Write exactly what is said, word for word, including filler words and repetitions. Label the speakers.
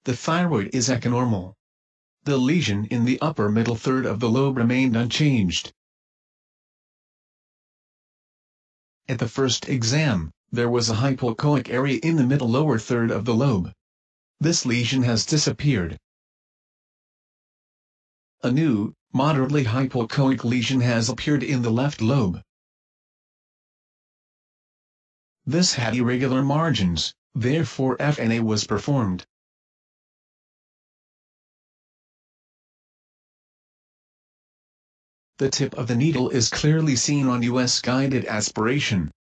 Speaker 1: the thyroid is echonormal. The lesion in the upper middle third of the lobe remained unchanged. At the first exam, there was a hypoechoic area in the middle lower third of the lobe. This lesion has disappeared. A new, moderately hypoechoic lesion has appeared in the left lobe. This had irregular margins, therefore F N A was performed. The tip of the needle is clearly seen on U S guided aspiration.